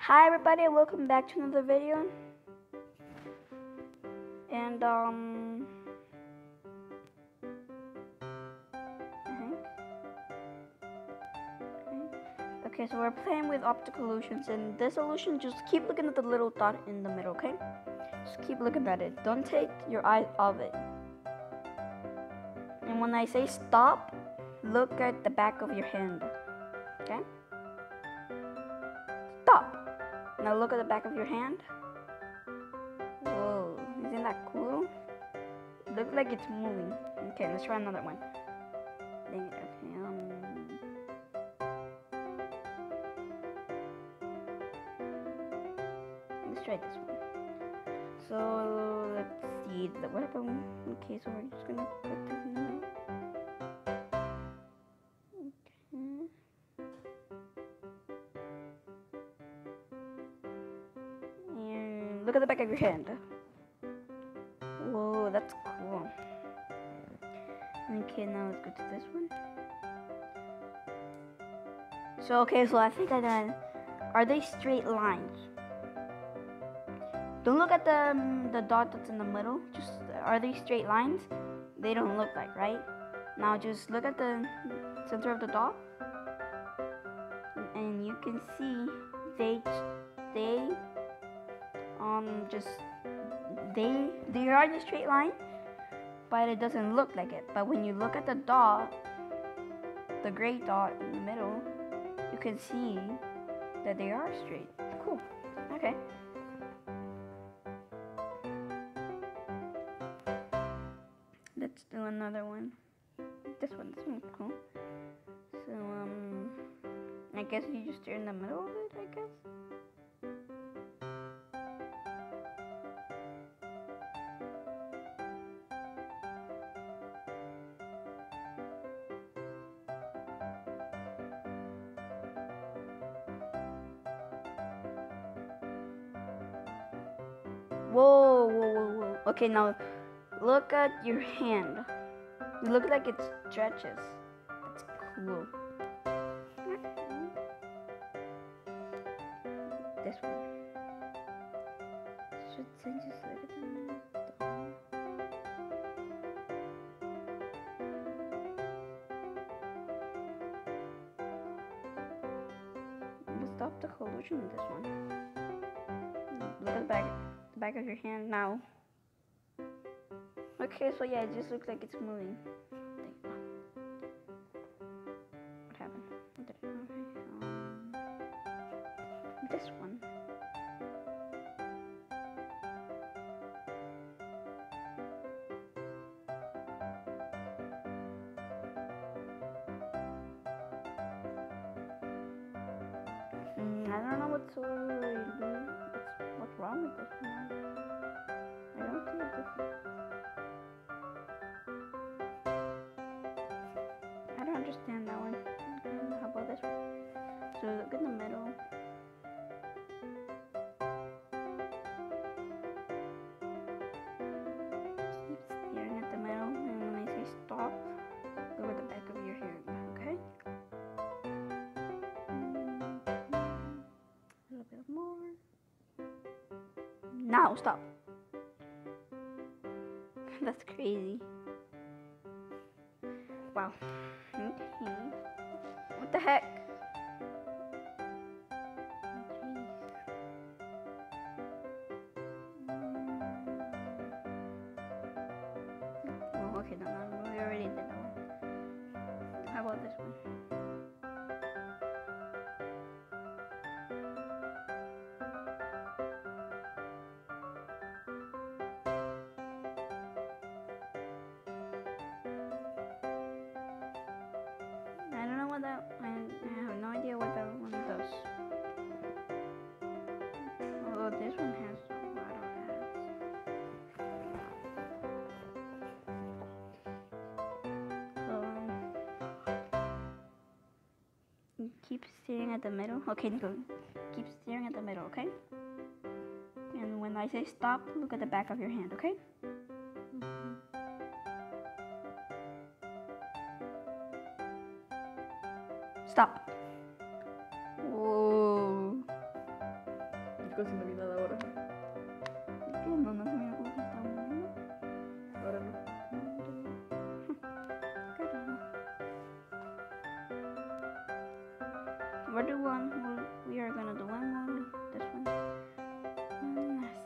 Hi everybody, welcome back to another video. And okay, so we're playing with optical illusions, and this illusion, just keep looking at the little dot in the middle, okay? Just keep looking at it. Don't take your eyes off it. And when I say stop, look at the back of your hand. Okay? Stop. Now look at the back of your hand. Whoa, isn't that cool? Looks like it's moving. Okay, let's try another one. Let's try this one. So let's see. What about? Okay, so we're just gonna put this in the middle. Okay. And look at the back of your hand. Whoa, that's cool. Okay, now let's go to this one. So so I think I done. Are they straight lines? Don't look at the dot that's in the middle. Just, are they straight lines? They don't look like, right? Now just look at the center of the dot, and you can see they are in a straight line, but it doesn't look like it. But when you look at the dot, the gray dot in the middle, you can see that they are straight. Cool. Okay. Let's do another one. This one's cool. So I guess you just stare in the middle of it, I guess. Whoa. Okay, now look at your hand. You look like it stretches. That's cool. This one. Should I just look at the middle? Let's stop the collision in this one. Look at the back of your hand now. Okay, so yeah, it just looks like it's moving. What happened? This one. I don't know what's wrong with this one. I don't see a difference. I don't understand that one. Okay, how about this one? So look in the middle. Keep staring at the middle, and when I say stop, look at the back of your hand, okay? A little bit more. Now stop. That's crazy. Wow. Okay. What the heck? Oh, okay, no, we already did that one. How about this one? I don't know what that. I have no idea what that one does. Although this one has a lot of ads. Keep staring at the middle. Okay, Nico. Keep staring at the middle, okay? And when I say stop, look at the back of your hand, okay? Stop. Whoa. chicos y no vi nada ahora. ¿Qué? No, no se mira como que se está moviendo. Ahora no. Qué raro. We'll do one. We are gonna do one more. This one. One last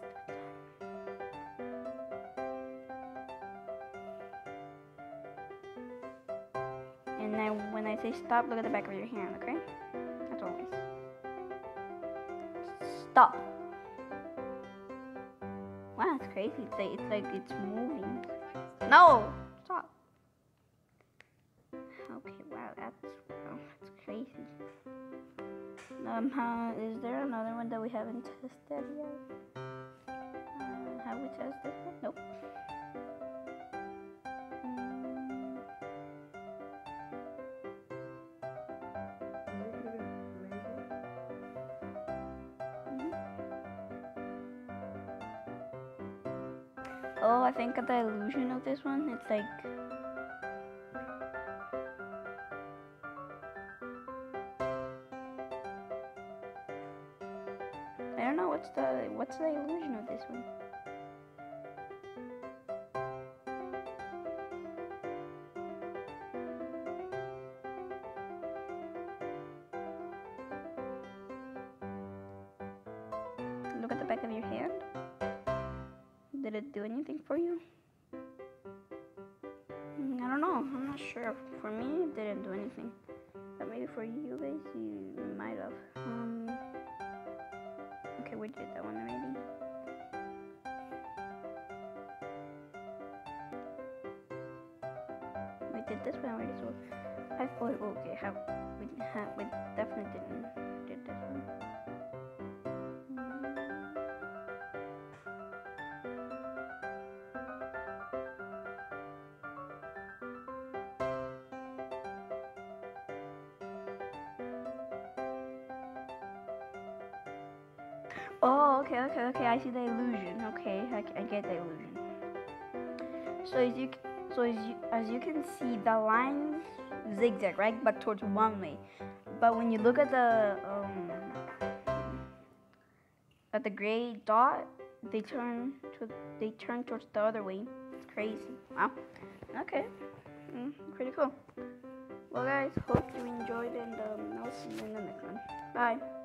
time. And then when I say stop, look at the back of your hand, okay? That's always. Stop. Wow, it's crazy. It's like it's moving. No! Stop. Okay, wow, that's crazy. Is there another one that we haven't tested yet? Have we tested it? Nope. Oh, I think the illusion of this one, it's like I don't know what's the illusion of this one. Look at the back of your hand. Did it do anything for you? I don't know. I'm not sure. For me, it didn't do anything. But maybe for you guys, you might have. Okay, we did that one already. We did this one already, so I thought, okay, we definitely did this one. Oh, okay. I see the illusion. Okay, I get the illusion. So as you can see, the lines zigzag, right? But towards one way. But when you look at the gray dot, they turn towards the other way. It's crazy. Wow. Okay. Pretty cool. Well, guys, hope you enjoyed, and I'll see you in the next one. Bye.